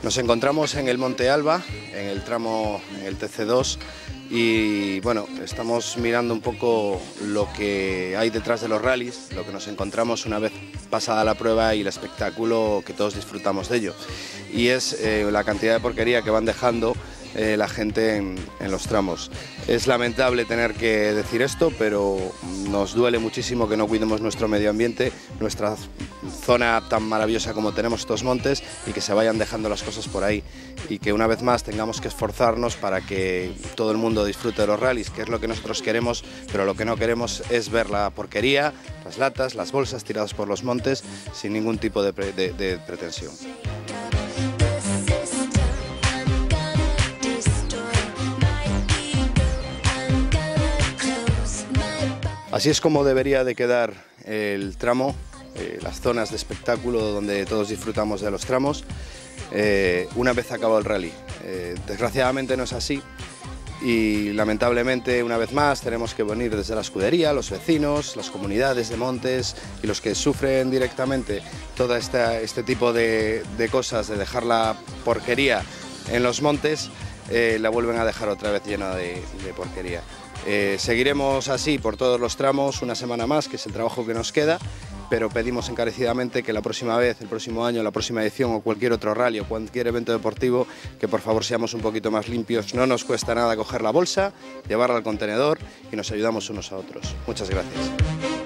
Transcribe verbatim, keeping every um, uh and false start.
Nos encontramos en el Monte Alba, en el tramo, en el T C dos, y bueno, estamos mirando un poco lo que hay detrás de los rallies, lo que nos encontramos una vez pasada la prueba y el espectáculo que todos disfrutamos de ello. Y es eh, la cantidad de porquería que van dejando eh, la gente en, en los tramos. Es lamentable tener que decir esto, pero nos duele muchísimo que no cuidemos nuestro medio ambiente, nuestra zona tan maravillosa como tenemos estos montes, y que se vayan dejando las cosas por ahí, y que una vez más tengamos que esforzarnos para que todo el mundo disfrute de los rallies, que es lo que nosotros queremos, pero lo que no queremos es ver la porquería, las latas, las bolsas tiradas por los montes sin ningún tipo de, pre de, de pretensión. Así es como debería de quedar el tramo, eh, las zonas de espectáculo donde todos disfrutamos de los tramos, eh, una vez acabado el rally. Eh, desgraciadamente no es así y lamentablemente una vez más tenemos que venir desde la escudería, los vecinos, las comunidades de montes y los que sufren directamente todo esta, este tipo de, de cosas, de dejar la porquería en los montes, eh, la vuelven a dejar otra vez llena de, de porquería. Eh, seguiremos así por todos los tramos una semana más, que es el trabajo que nos queda, pero pedimos encarecidamente que la próxima vez, el próximo año, la próxima edición o cualquier otro rally o cualquier evento deportivo, que por favor seamos un poquito más limpios. No nos cuesta nada coger la bolsa, llevarla al contenedor y nos ayudamos unos a otros. Muchas gracias.